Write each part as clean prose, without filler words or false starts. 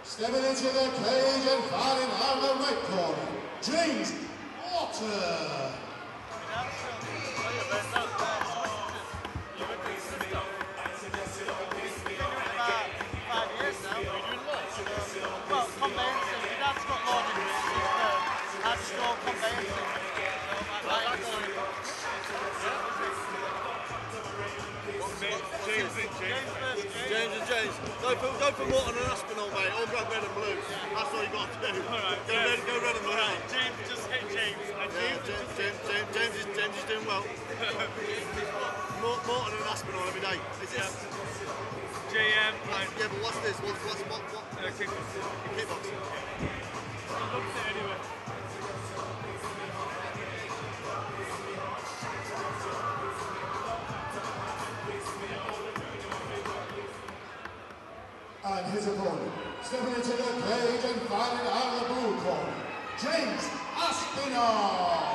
Stepping into the cage and fighting out of the red corner, James Morton. James. Go for Morton and Aspinall, mate. All grab red and blue. That's all you got to do. Alright, go red and blue. Right, James just hit James. James is doing well. Morton and Aspinall every day. Is it? JM. Yeah, but what's this? What? Kickbox. He loves it anyway. And his opponent, stepping into the cage and fighting out of the blue corner, James Aspinall.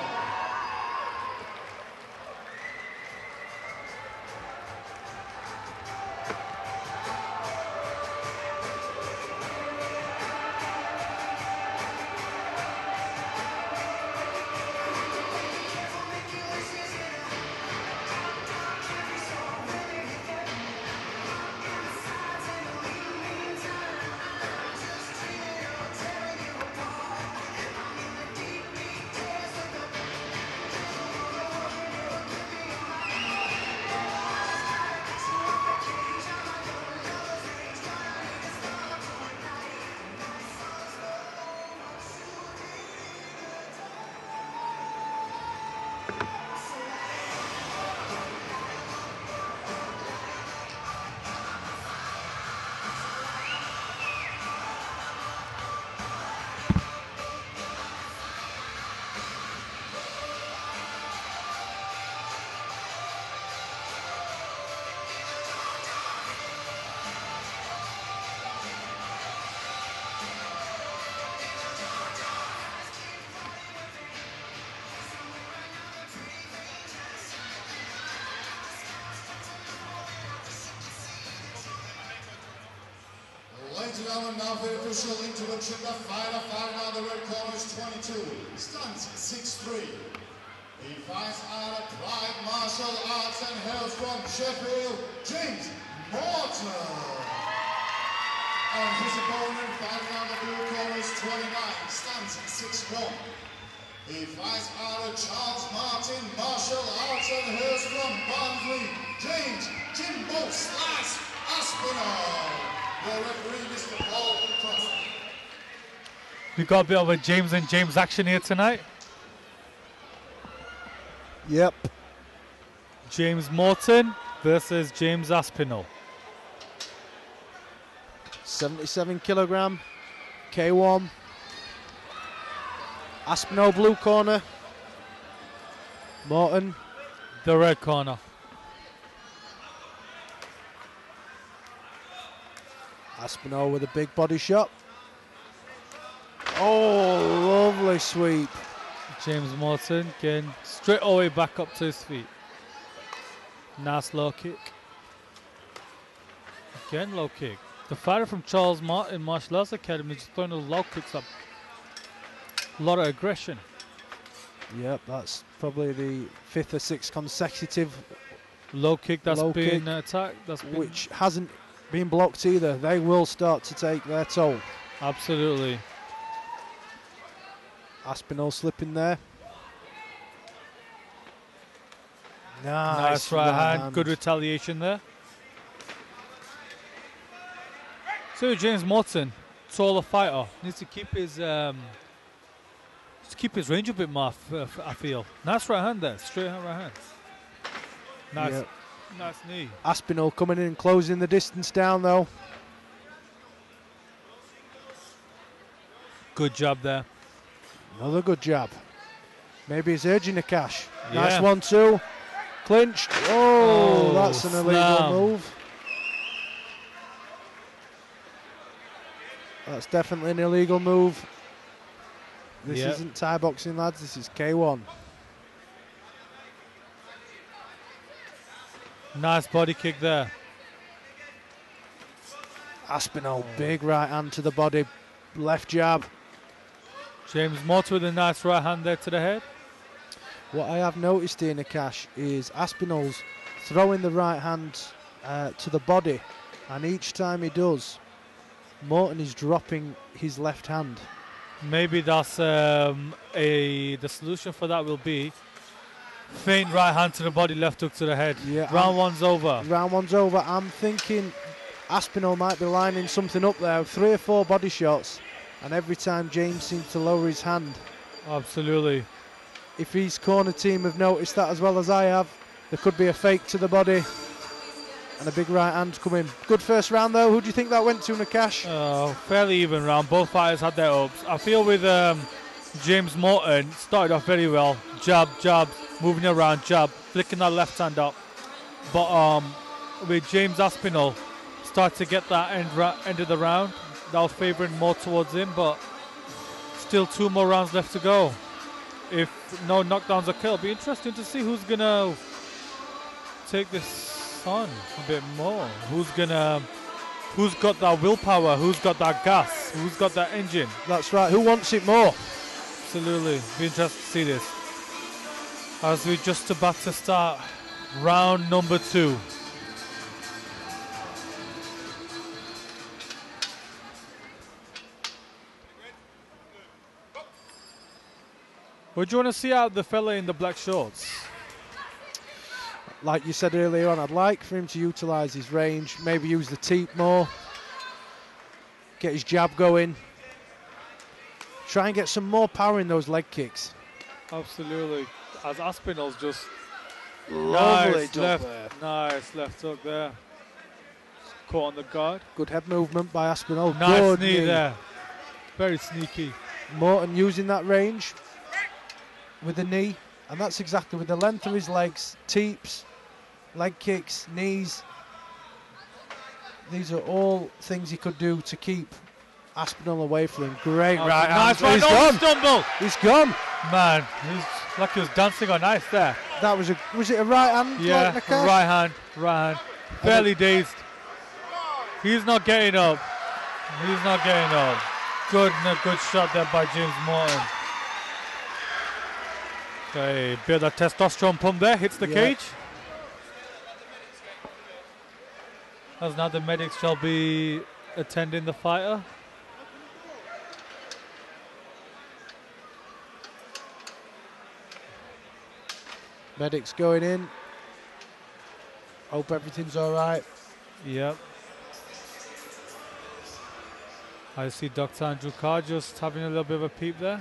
Ladies and gentlemen, now for the official introduction, the fighter fighting out the red corner is 22, stands 6'3". He fights out of Pride Martial Arts and hails from Sheffield, James Morton. And his opponent fighting out the blue corner is 29, stands 6'1". He fights out of Charles Martin Martial Arts and hails from Barnsley, James Jimbo Slash Aspinall. We got a bit of a James and James action here tonight. Yep. James Morton versus James Aspinall. 77 kilogram, K1. Aspinall blue corner. Morton. The red corner. Aspinall with a big body shot. Oh, lovely sweep. James Morton getting straight all the way back up to his feet. Nice low kick. Again, low kick. The fighter from Charles Martin Martial Arts Academy just throwing those low kicks up. A lot of aggression. Yep, that's probably the 5th or 6th consecutive low kick that's been attacked. Which hasn't been blocked either. They will start to take their toll. Absolutely. Aspinall slipping there. Nice right hand. Good retaliation there. So James Morton, taller fighter, needs to keep his range a bit more. I feel. Nice right hand there. Straight hand right hand. Nice. Yep. Nice knee. Aspinall coming in and closing the distance down though. Good job there. Another good jab. Maybe he's urging a cash. Nice 1-2. Clinched. Oh, that's an illegal move. That's definitely an illegal move. This isn't Thai boxing, lads. This is K1. Nice body kick there. Aspinall, big right hand to the body, left jab. James Morton with a nice right hand there to the head. What I have noticed in Akash is Aspinall's throwing the right hand to the body, and each time he does, Morton is dropping his left hand. Maybe that's the solution for that will be feint right hand to the body, left hook to the head. Yeah, round one's over. Round one's over. I'm thinking Aspinall might be lining something up there. 3 or 4 body shots, and every time James seems to lower his hand. Absolutely. If his corner team have noticed that as well as I have, there could be a fake to the body and a big right hand coming. Good first round though. Who do you think that went to, Nakash? Fairly even round. Both fighters had their ups. I feel with James Morton, started off very well. Jab, jab, moving around, jab, flicking that left hand up. But with James Aspinall, started to get that end of the round. That was favouring more towards him, but still 2 more rounds left to go. If no knockdowns occur, it'll be interesting to see who's gonna take this on a bit more. Who's got that willpower? Who's got that gas? Who's got that engine? That's right. Who wants it more? Absolutely. Be interested to see this. As we're just about to start round number 2. What do you want to see out of the fella in the black shorts? Like you said earlier on, I'd like for him to utilise his range, maybe use the teep more, get his jab going, try and get some more power in those leg kicks. Absolutely. As Aspinall's just Lovely nice left hook there. Caught on the guard. Good head movement by Aspinall. Nice Good knee there. Very sneaky. Morton using that range with the knee, and that's exactly with the length of his legs, teeps, leg kicks, knees. These are all things he could do to keep Aspinall away from him. Great right hand. Nice right. He's gone. Stumble. He's gone. Man, he's like he was dancing on ice there. That was it a right hand? Yeah, like right hand. Fairly dazed. He's not getting up. Good shot there by James Morton. Okay, bit of testosterone pump there, hits the cage. As now the medics shall be attending the fighter. Medics going in. Hope everything's all right. Yep. I see Dr. Andrew Carr just having a little bit of a peep there.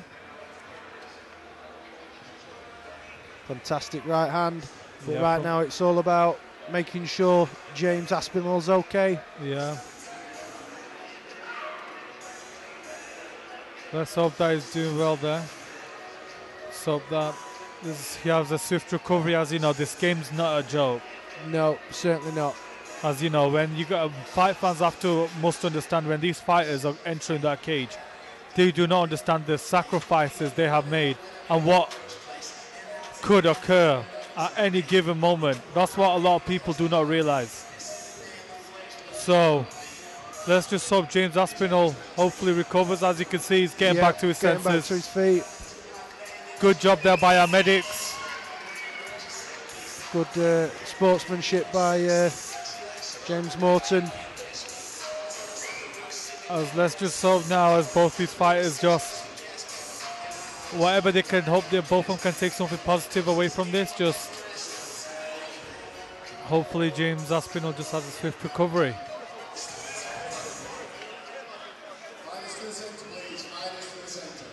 Fantastic right hand. But yep. right now it's all about making sure James Aspinall's okay. Yeah. Let's hope that he's doing well there. Let's hope that he has a swift recovery. As you know, this game's not a joke. No, certainly not. As you know, when you got fight fans must understand when these fighters are entering that cage, they do not understand the sacrifices they have made and what could occur at any given moment. That's what a lot of people do not realize. So let's just hope James Aspinall hopefully recovers. As you can see, he's getting back to his senses. Back to his feet. Good job there by our medics. Good sportsmanship by James Morton. Let's just hope now, as both these fighters just whatever they can, hope they both of them can take something positive away from this. Just hopefully James Aspinall just has a swift recovery. Fighters to the center, please. Fighters to the center.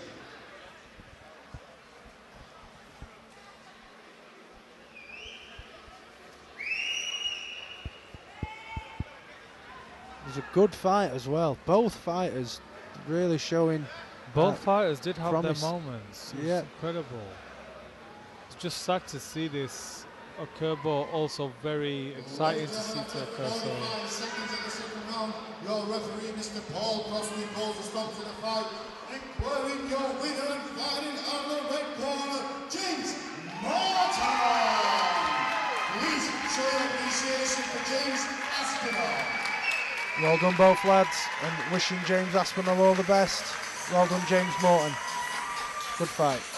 It was a good fight as well. Both fighters really showing. Both fighters did have promise. their moments. It was incredible. It's just sad to see this occur, but also very exciting to see it occur. So. 45 seconds in the second round. Your referee, Mr. Paul Crosby, calls a stop to the fight. Declaring your winner and fighting out of the red corner, James Morton. Please show your appreciation for James Aspinall. Well done both lads, and wishing James Aspinall all the best. Well done James Morton. Good fight.